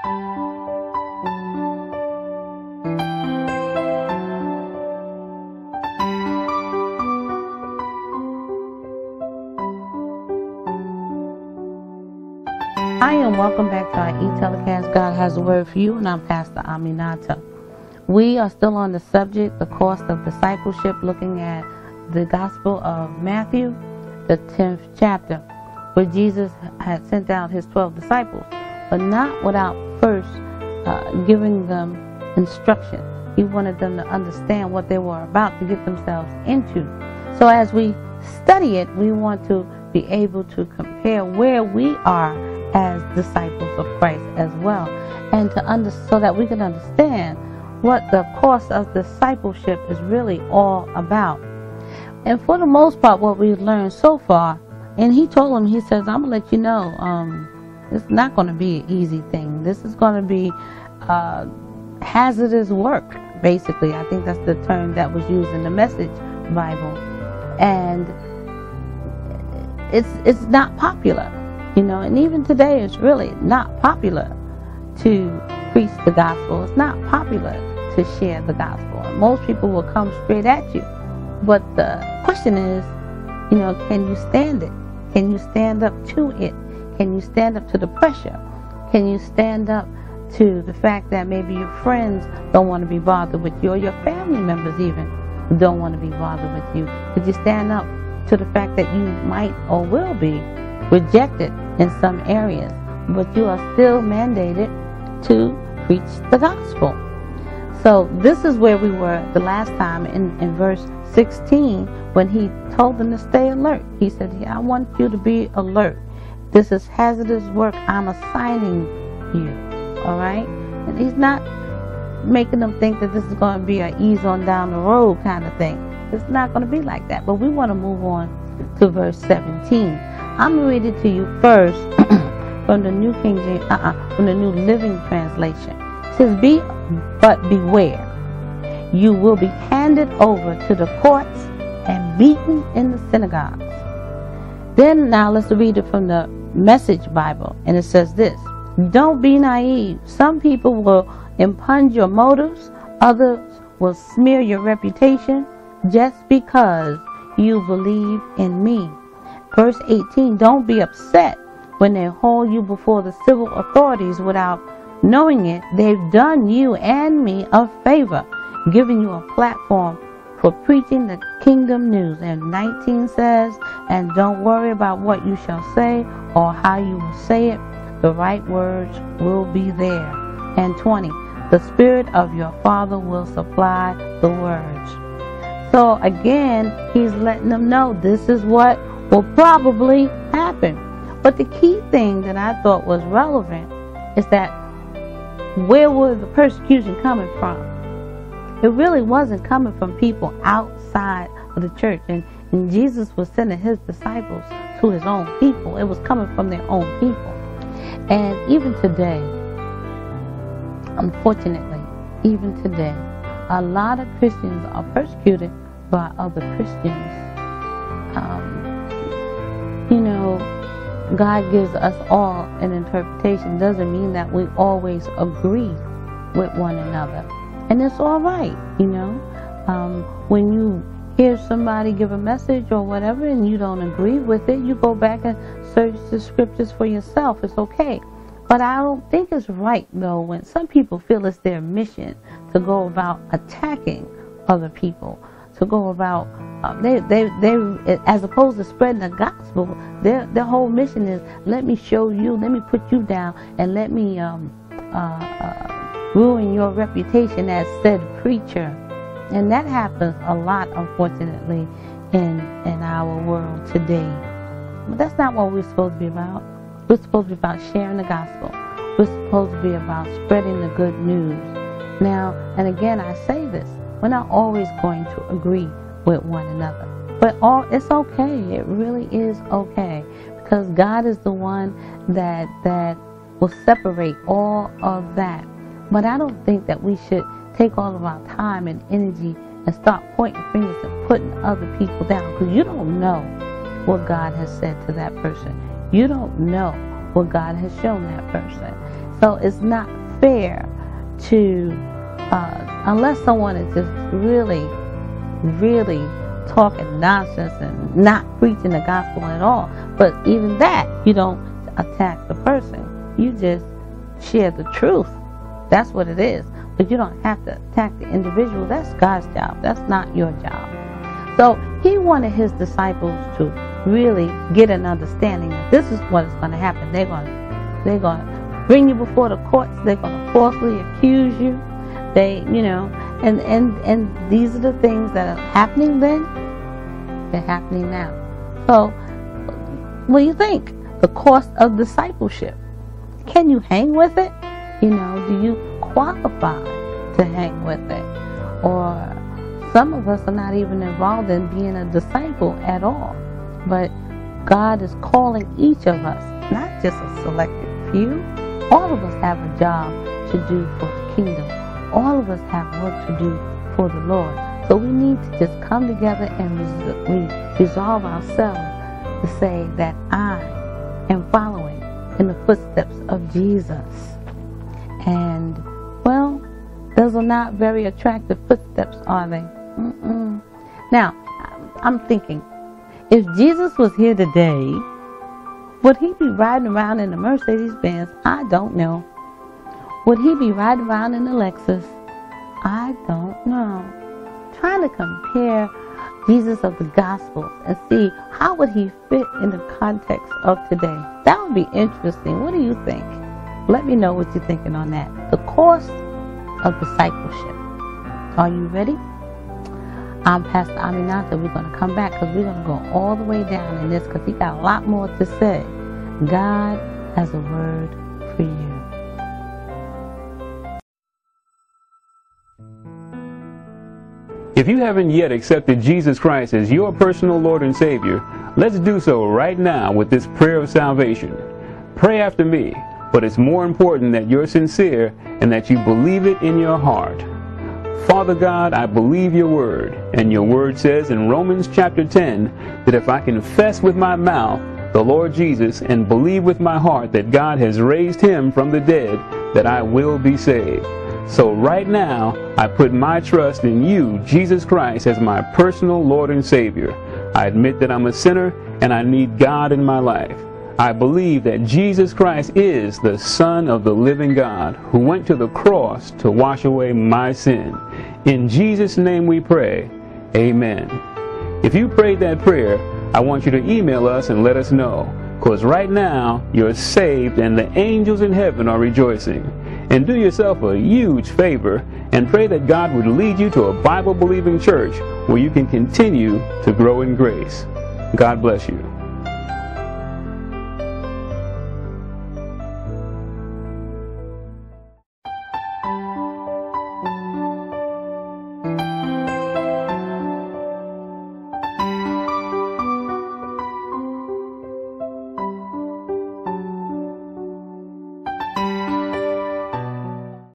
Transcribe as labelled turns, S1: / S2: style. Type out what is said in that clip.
S1: Hi, and welcome back to our e-telecast, God Has a Word for You, and I'm Pastor Aminata. We are still on the subject, the cost of discipleship, looking at the Gospel of Matthew, the 10th chapter, where Jesus had sent out his 12 disciples, but not without first giving them instruction. He wanted them to understand what they were about to get themselves into. So as we study it, we want to be able to compare where we are as disciples of Christ as well, and so that we can understand what the course of discipleship is really all about. And for the most part, what we've learned so far, and he told them, he says, I'm going to let you know, it's not going to be an easy thing. This is going to be hazardous work, basically. I think that's the term that was used in the Message Bible. And it's not popular. You know, and even today it's really not popular to preach the gospel. It's not popular to share the gospel. And most people will come straight at you. But the question is, you know, can you stand it? Can you stand up to it? Can you stand up to the pressure? Can you stand up to the fact that maybe your friends don't want to be bothered with you, or your family members even don't want to be bothered with you? Could you stand up to the fact that you might or will be rejected in some areas, but you are still mandated to preach the gospel? So this is where we were the last time in verse 16, when he told them to stay alert. He said, I want you to be alert. This is hazardous work I'm assigning you. All right? And he's not making them think that this is going to be an ease on down the road kind of thing. It's not going to be like that. But we want to move on to verse 17. I'm going to read it to you first from the New King James, from the New Living Translation. It says, but beware, you will be handed over to the courts and beaten in the synagogues. Then now let's read it from the Message Bible, and it says this: don't be naive. Some people will impugn your motives, others will smear your reputation just because you believe in me. Verse 18, don't be upset when they hold you before the civil authorities without knowing it. They've done you and me a favor, giving you a platform for preaching the kingdom news. And 19 says, and don't worry about what you shall say or how you will say it. The right words will be there. And 20, the Spirit of your Father will supply the words. So again, he's letting them know this is what will probably happen. But the key thing that I thought was relevant is that where was the persecution coming from? It really wasn't coming from people outside of the church. And Jesus was sending his disciples to his own people. It was coming from their own people. And even today, unfortunately, even today, a lot of Christians are persecuted by other Christians. You know, God gives us all an interpretation. Doesn't mean that we always agree with one another. And it's all right, you know. When you hear somebody give a message or whatever and you don't agree with it, you go back and search the scriptures for yourself. It's okay. But I don't think it's right, though, when some people feel it's their mission to go about attacking other people, to go about they as opposed to spreading the gospel. Their whole mission is, let me show you, let me put you down, and let me ruin your reputation as said preacher. And that happens a lot, unfortunately, in our world today. But that's not what we're supposed to be about. We're supposed to be about sharing the gospel. We're supposed to be about spreading the good news. Now, and again, I say this, we're not always going to agree with one another. But it's okay. It really is okay. Because God is the one that will separate all of that. But I don't think that we should take all of our time and energy and start pointing fingers and putting other people down. Because you don't know what God has said to that person. You don't know what God has shown that person. So it's not fair to, unless someone is just really, really talking nonsense and not preaching the gospel at all. But even that, you don't attack the person. You just share the truth. That's what it is. But you don't have to attack the individual. That's God's job. That's not your job. So he wanted his disciples to really get an understanding that this is what is going to happen. They're going to bring you before the courts. They're going to falsely accuse you. And these are the things that are happening then. They're happening now. So what do you think? The cost of discipleship. Can you hang with it? Do you qualify to hang with it? Or some of us are not even involved in being a disciple at all. But God is calling each of us, not just a selected few. All of us have a job to do for the kingdom. All of us have work to do for the Lord. So we need to just come together and resolve ourselves to say that I am following in the footsteps of Jesus. And, well, those are not very attractive footsteps, are they? Now, I'm thinking, if Jesus was here today, would he be riding around in the Mercedes-Benz? I don't know. Would he be riding around in the Lexus? I don't know. Trying to compare Jesus of the Gospels and see how would he fit in the context of today. That would be interesting. What do you think? Let me know what you're thinking on that. The cost of discipleship. Are you ready? I'm Pastor Aminata. We're going to come back because we're going to go all the way down in this because he got a lot more to say. God has a word for you.
S2: If you haven't yet accepted Jesus Christ as your personal Lord and Savior, let's do so right now with this prayer of salvation. Pray after me, but it's more important that you're sincere and that you believe it in your heart. Father God, I believe your word, and your word says in Romans chapter 10 that if I confess with my mouth the Lord Jesus and believe with my heart that God has raised him from the dead, that I will be saved. So right now, I put my trust in you, Jesus Christ, as my personal Lord and Savior. I admit that I'm a sinner and I need God in my life. I believe that Jesus Christ is the Son of the living God who went to the cross to wash away my sin. In Jesus' name we pray. Amen. If you prayed that prayer, I want you to email us and let us know, because right now you're saved and the angels in heaven are rejoicing. And do yourself a huge favor and pray that God would lead you to a Bible-believing church where you can continue to grow in grace. God bless you.